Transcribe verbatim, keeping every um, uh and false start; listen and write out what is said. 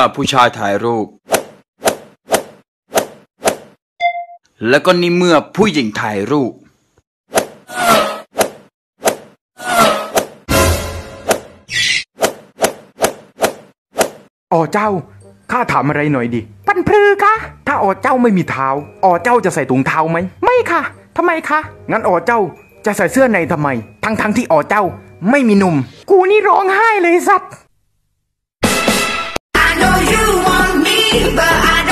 ผู้ชายถ่ายรูปแล้วก็นี่เมื่อผู้หญิงถ่ายรูปอ๋อเจ้าข้าถามอะไรหน่อยดิปันพรือคะถ้าอ๋อเจ้าไม่มีเท้าอ๋อเจ้าจะใส่ถุงเท้าไหมไม่ค่ะทำไมคะงั้นอ๋อเจ้าจะใส่เสื้อในทำไมทั้งทั้งที่อ๋อเจ้าไม่มีนุ่มกูนี่ร้องไห้เลยสัตว์ I know you want me but I